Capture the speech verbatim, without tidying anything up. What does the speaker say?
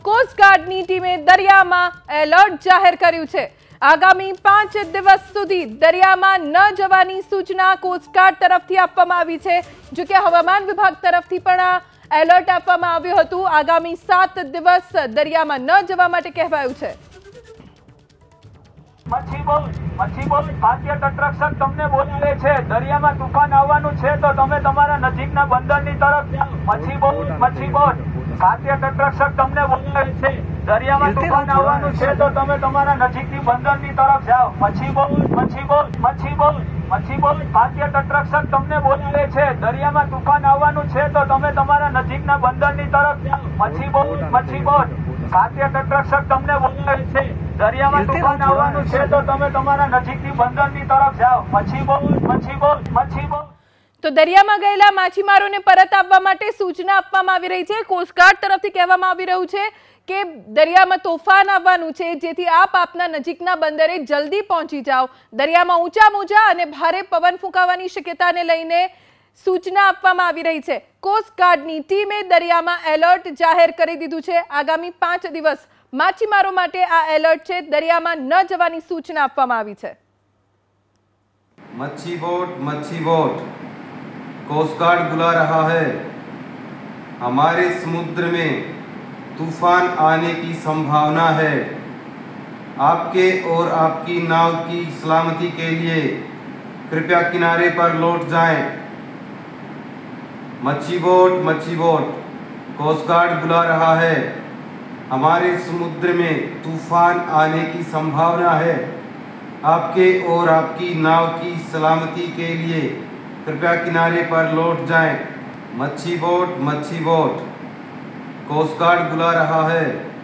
કોસ્ટગાર્ડની ટીમે દરિયામાં એલર્ટ જાહેર કર્યું છે। આગામી પાંચ દિવસ સુધી દરિયામાં ન જવાની સૂચના કોસ્ટગાર્ડ તરફથી આપવામાં આવી છે। જો કે હવામાન વિભાગ તરફથી પણ આ એલર્ટ આપવામાં આવ્યું હતું। આગામી સાત દિવસ દરિયામાં ન જવા માટે કહેવાયું છે। मच्छी बोट मच्छी बोट भारतीय तटरक्षक तमने बोलावे छे दरियामां तूफान आववानुं छे तो तमे तमारा नजीकना बंदरनी तरफ जाओ। मच्छी बोट मच्छी बोट भारतीय तटरक्षक तमने बोलावे छे दरियामां तूफान आववानुं छे तो तमे तमारा नजीकनी बंदरनी तरफ जाओ। मच्छी बोट मच्छी बोट मच्छी बोट मच्छी बोट भारतीय तटरक्षक तमने बोलावे छे दरियामां तूफान आववानुं छे तो तमे तमारा नजीकना बंदरनी तरफ जाओ। मच्छी बोट मच्छी बोट भारतीय तटरक्षक तमने बोलावे छे दरियामां तूफान आववानुं छे तो तमे तमारा नजीकनी बंदरनी तरफ जाओ। मच्छी बोट मच्छी बोट मच्छी बोट तो दरियाમાં ગયેલા માછીમારોને પરત આવવા માટે સૂચના આપવામાં આવી રહી છે। કોસ્ટગાર્ડ તરફથી કહેવામાં આવી રહ્યું છે કે દરિયામાં તોફાન આવવાનું છે, જેથી આપ આપના નજીકના બંદરે જલ્દી પહોંચી જાઓ। દરિયામાં ઊંચા મોજા અને ભારે પવન ફૂંકાવાની શક્યતાને લઈને સૂચના આપવામાં આવી રહી છે। કોસ્ટગાર્ડની ટીમે દરિયામાં એલર્ટ જાહેર કરી દીધું છે। આગામી પાંચ દિવસ માછીમારો માટે આ એલર્ટ છે। દરિયામાં ન જવાની સૂચના આપવામાં આવી છે। मच्छी बोट मच्छी बोट कोस्ट गार्ड बुला रहा है। हमारे समुद्र में तूफान आने की संभावना है। आपके और आपकी नाव की सलामती के लिए कृपया किनारे पर लौट जाएं। मच्छी बोट मच्छी बोट कोस्ट गार्ड बुला रहा है। हमारे समुद्र में तूफान आने की संभावना है। आपके और आपकी नाव की सलामती के लिए कृपया किनारे पर लौट जाएं। मच्छी बोट मच्छी बोट कोस्ट गार्ड बुला रहा है।